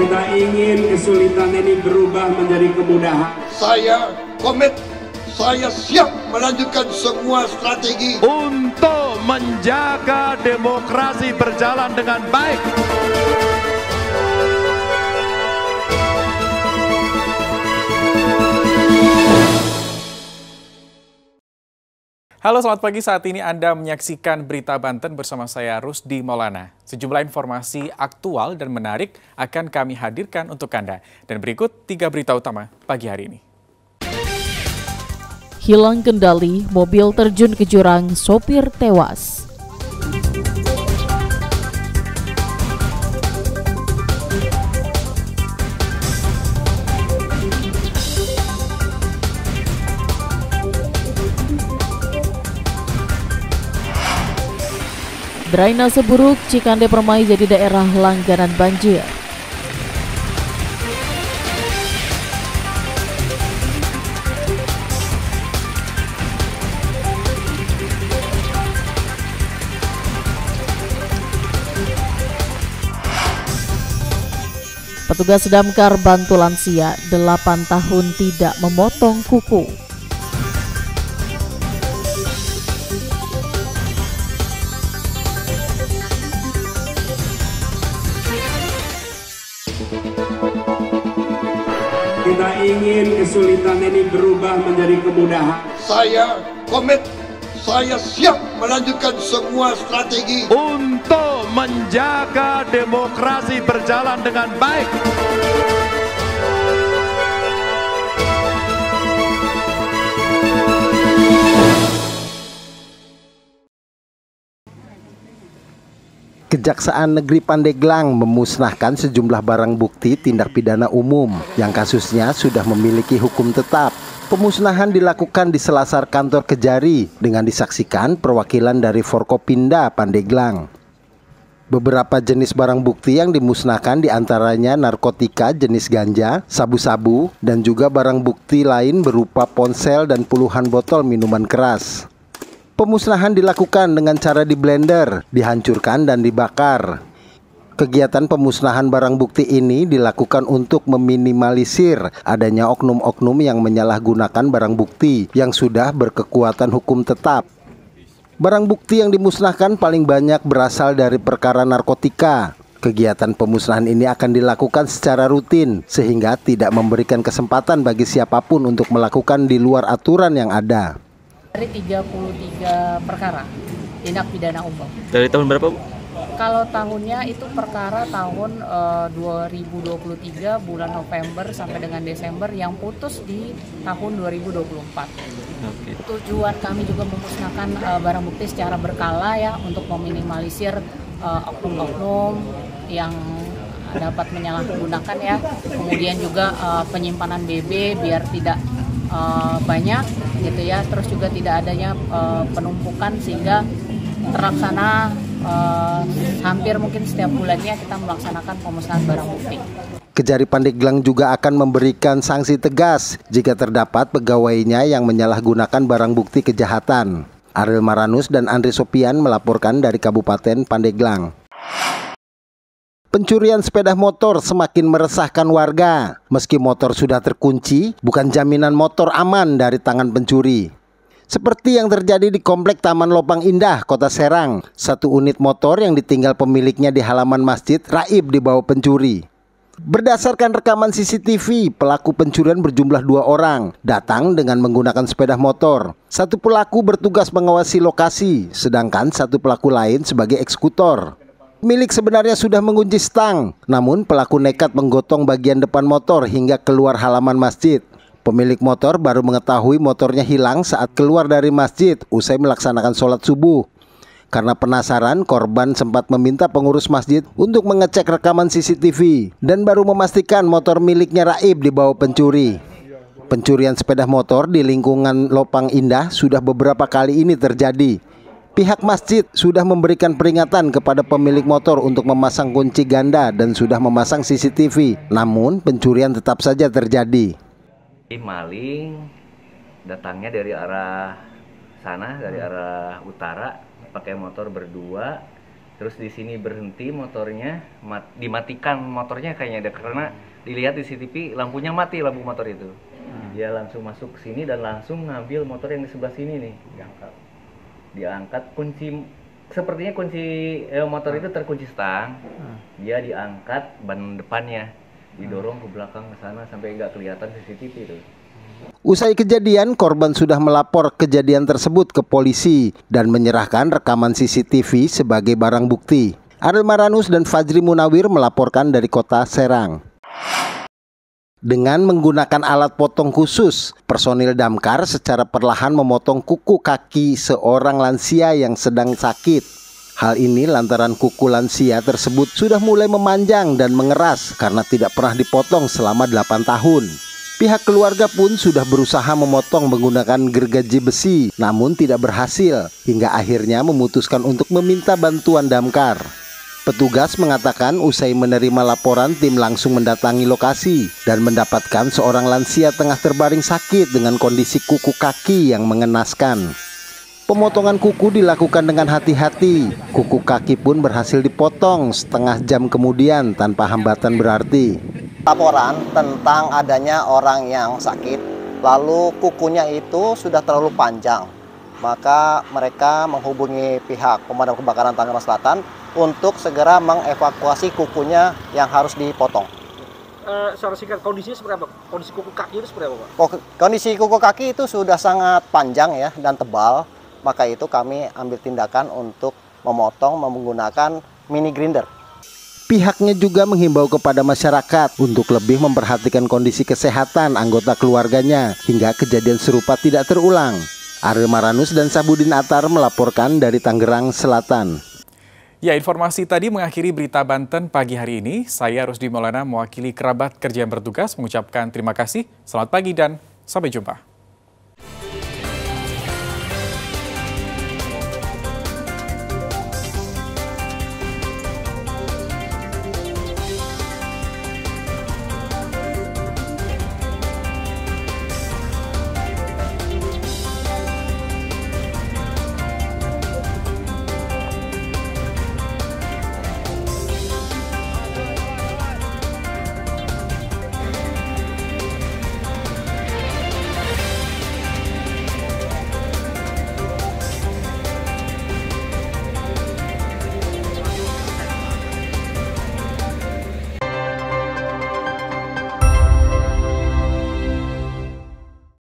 Kita ingin kesulitan ini berubah menjadi kemudahan. Saya komit, saya siap melanjutkan semua strategi untuk menjaga demokrasi berjalan dengan baik. Halo, selamat pagi. Saat ini Anda menyaksikan Berita Banten bersama saya Rusdi Maulana. Sejumlah informasi aktual dan menarik akan kami hadirkan untuk Anda. Dan berikut 3 berita utama pagi hari ini. Hilang kendali, mobil terjun ke jurang, sopir tewas. Drainase buruk, Cikande Permai jadi daerah langganan banjir. Petugas damkar bantu lansia 8 tahun tidak memotong kuku. Kita ingin kesulitan ini berubah menjadi kemudahan. Saya komit, saya siap melanjutkan semua strategi Untuk menjaga demokrasi berjalan dengan baik. Kejaksaan Negeri Pandeglang memusnahkan sejumlah barang bukti tindak pidana umum yang kasusnya sudah memiliki hukum tetap. Pemusnahan dilakukan di selasar kantor Kejari dengan disaksikan perwakilan dari Forkopinda Pandeglang. Beberapa jenis barang bukti yang dimusnahkan diantaranya narkotika jenis ganja, sabu-sabu, dan juga barang bukti lain berupa ponsel dan puluhan botol minuman keras. Pemusnahan dilakukan dengan cara diblender, dihancurkan dan dibakar. Kegiatan pemusnahan barang bukti ini dilakukan untuk meminimalisir adanya oknum-oknum yang menyalahgunakan barang bukti yang sudah berkekuatan hukum tetap. Barang bukti yang dimusnahkan paling banyak berasal dari perkara narkotika. Kegiatan pemusnahan ini akan dilakukan secara rutin sehingga tidak memberikan kesempatan bagi siapapun untuk melakukan di luar aturan yang ada. Dari 33 perkara tindak pidana umum. Dari tahun berapa, Bu? Kalau tahunnya itu perkara tahun 2023 bulan November sampai dengan Desember yang putus di tahun 2024. Oke. Tujuan kami juga memusnahkan barang bukti secara berkala ya untuk meminimalisir oknum-oknum yang dapat menyalahgunakan ya. Kemudian juga penyimpanan BB biar tidak banyak gitu ya, terus juga tidak adanya penumpukan sehingga terlaksana hampir mungkin setiap bulannya kita melaksanakan pemusnahan barang bukti. Kejari Pandeglang juga akan memberikan sanksi tegas jika terdapat pegawainya yang menyalahgunakan barang bukti kejahatan. Ariel Maranus dan Andri Sopian melaporkan dari Kabupaten Pandeglang. Pencurian sepeda motor semakin meresahkan warga. Meski motor sudah terkunci, bukan jaminan motor aman dari tangan pencuri. Seperti yang terjadi di Komplek Taman Lopang Indah, Kota Serang. 1 unit motor yang ditinggal pemiliknya di halaman masjid raib dibawa pencuri. Berdasarkan rekaman CCTV, pelaku pencurian berjumlah 2 orang, datang dengan menggunakan sepeda motor. 1 pelaku bertugas mengawasi lokasi, sedangkan 1 pelaku lain sebagai eksekutor. Milik sebenarnya sudah mengunci stang, namun pelaku nekat menggotong bagian depan motor hingga keluar halaman masjid. Pemilik motor baru mengetahui motornya hilang saat keluar dari masjid usai melaksanakan sholat subuh. Karena penasaran, korban sempat meminta pengurus masjid untuk mengecek rekaman CCTV dan baru memastikan motor miliknya raib dibawa pencuri. Pencurian sepeda motor di lingkungan Lopang Indah sudah beberapa kali ini terjadi. Pihak masjid sudah memberikan peringatan kepada pemilik motor untuk memasang kunci ganda dan sudah memasang CCTV. Namun pencurian tetap saja terjadi. Maling datangnya dari arah sana, dari arah utara, pakai motor berdua, Terus di sini berhenti motornya, dimatikan motornya kayaknya ada, karena dilihat di CCTV lampunya mati, lampu motor itu. Dia langsung masuk ke sini dan langsung ngambil motor yang di sebelah sini nih, diangkat kunci, sepertinya kunci motor itu terkunci stang. Dia diangkat ban depannya, didorong ke belakang ke sana sampai nggak kelihatan CCTV itu. Usai kejadian, korban sudah melapor kejadian tersebut ke polisi dan menyerahkan rekaman CCTV sebagai barang bukti. Ariel Maranus dan Fajri Munawir melaporkan dari kota Serang. Dengan menggunakan alat potong khusus, personil damkar secara perlahan memotong kuku kaki seorang lansia yang sedang sakit. Hal ini lantaran kuku lansia tersebut sudah mulai memanjang dan mengeras karena tidak pernah dipotong selama 8 tahun. Pihak keluarga pun sudah berusaha memotong menggunakan gergaji besi, namun tidak berhasil, hingga akhirnya memutuskan untuk meminta bantuan damkar. Petugas mengatakan usai menerima laporan, tim langsung mendatangi lokasi dan mendapatkan seorang lansia tengah terbaring sakit dengan kondisi kuku kaki yang mengenaskan. Pemotongan kuku dilakukan dengan hati-hati. Kuku kaki pun berhasil dipotong setengah jam kemudian tanpa hambatan berarti. Laporan tentang adanya orang yang sakit, lalu kukunya itu sudah terlalu panjang. Maka mereka menghubungi pihak pemadam kebakaran Tangerang Selatan untuk segera mengevakuasi kukunya yang harus dipotong. Secara singkat, kondisinya seperti apa? Kondisi kuku kaki itu seperti apa, Pak? Kondisi kuku kaki itu sudah sangat panjang ya dan tebal. Maka itu kami ambil tindakan untuk memotong menggunakan mini grinder. Pihaknya juga menghimbau kepada masyarakat untuk lebih memperhatikan kondisi kesehatan anggota keluarganya hingga kejadian serupa tidak terulang. Ariel Maranus dan Sabudin Atar melaporkan dari Tangerang Selatan. Ya, informasi tadi mengakhiri berita Banten pagi hari ini. Saya Rusdi Maulana mewakili kerabat kerja yang bertugas mengucapkan terima kasih. Selamat pagi dan sampai jumpa.